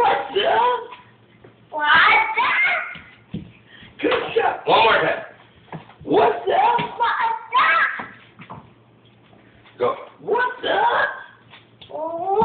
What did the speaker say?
What's up? What's up? Good shot. One more time. What's up? What's up? Go. What's up? What's